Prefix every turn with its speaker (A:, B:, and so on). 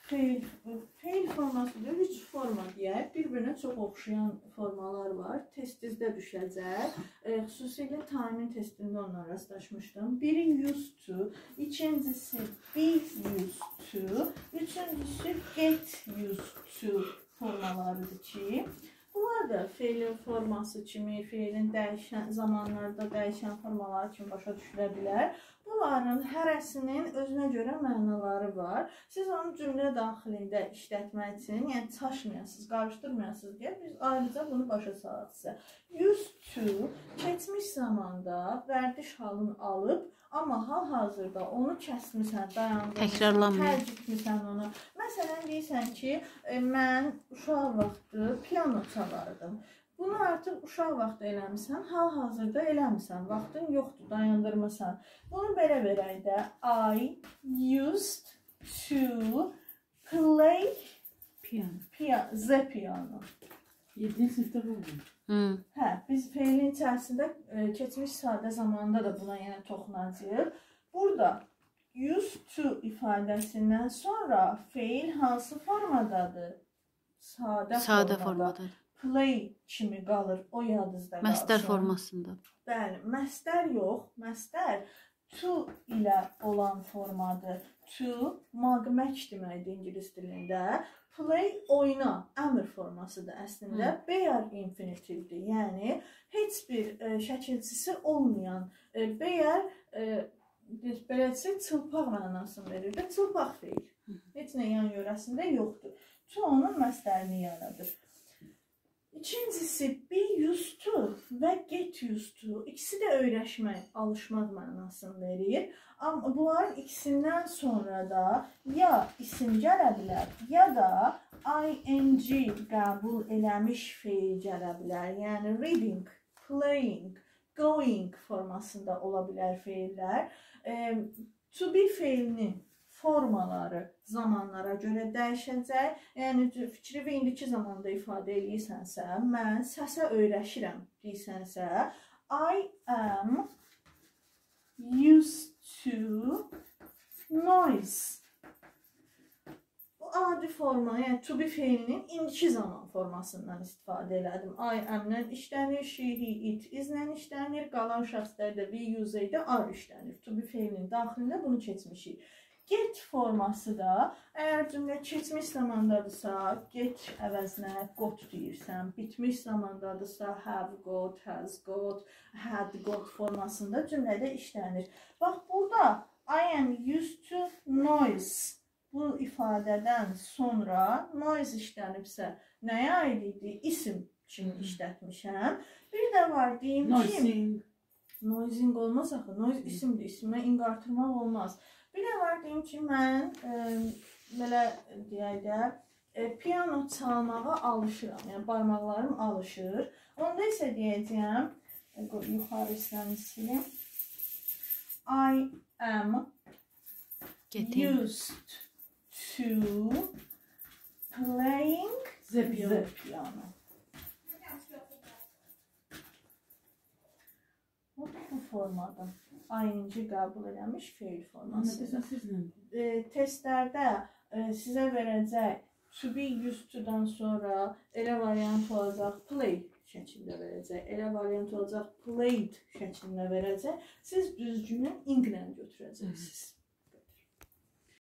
A: Feil forması da 3 forma deyək. Bir-birinə çox oxşayan formalar var. Testinizdə düşəcək. Xüsusilə tamin testində onunla rastlaşmışdım. Biri used to, ikincisi be used to, üçüncüsü get used to formalarıdır ki, bunlar da feilin forması kimi, feilin dəyişən zamanlarda dəyişən formaları kimi başa düşülə bilər. Bunların hərəsinin özünə görə mənaları var. Siz onu cümlə daxilində işlətmək üçün, yəni çaşmayasınız, qarışdırmayasınız deyə biz ayrıca bunu başa salaq sizə. Used to, keçmiş zamanda vərdiş halını alıb, amma hal-hazırda onu kəsmirsən, dayandırmışsan, tərcitmirsən onu. Məsələn, deyirsən ki, mən uşaq vaxtı piano çalardım. Bunu artıq uşaq vaxtı eləmirsən, hal-hazırda eləmirsən, vaxtın yoxdur, dayandırmırsan. Bunu belə verək də, I used to play the piano.
B: 7-ci sinifdə oldu.
A: Hə, biz feilin içərisində keçmiş sadə zamanda da buna yenə toxunacağıq. Burada used to ifadəsindən sonra feil hansı formadadır? Sadə formada. Play kimi qalır, o yadınızda qalsın.
C: Məstər formasında.
A: Bəli, məstər yox, məstər to ilə olan formadır. To, magmək deməkdir ingilis dilində. Play, oyna, əmr formasıdır əslində. Bear infinitivdir, yəni heç bir şəkilçisi olmayan, bear, beləsi çılpaq mənasını verir və çılpaq feil. Heç nə yan yörəsində yoxdur. To onun məstərini yaradır. İkincisi, be used to və get used to. İkisi də öyrəşmək, alışmaq mənasını verir. Amma bunların ikisindən sonra da ya isim gələ bilər, ya da ing qəbul eləmiş feil gələ bilər. Yəni reading, playing, going formasında ola bilər feillər. To be feilinin formaları zamanlara görə dəyişəcək. Yəni, fikri və indiki zamanda ifadə edirsənsə, mən səsə öyrəşirəm deyirsənsə, I am used to noise. Bu adi forma, yəni to be feilinin indiki zaman formasından istifadə elədim. I am-lə işlənir, she, he, it, is-lə işlənir, qalan şəxslərdə we, use-də are işlənir. To be feilinin daxilində bunu keçmişik. Get forması da, əgər cümlə keçmiş zamandadırsa, get əvəzinə got deyirsən. Bitmiş zamandadırsa, have got, has got, had got formasında cümlədə işlənir. Bax, burada I am used to noise. Bu ifadədən sonra noise işlənibsə, nəyə aid idi? İsim kimi işlətmişəm. Bir də var, deyim ki, noising olmaz axı, noise isimdir, isimə ing artırmaq olmaz. Bir də var, deyim ki, mən belə deyək də, piano çalmağa alışıram, yəni barmaqlarım alışır. Onda isə deyəcəyəm, yuxarı istəmi silim, I am used to playing the piano. Bu formada ing qəbul eləmiş feil forması. Testlərdə sizə verəcək to be used to-dan sonra elə variant olacaq play şəklində verəcək, elə variant olacaq played şəklində verəcək. Siz düzgünü ing-lə götürəcəksiniz.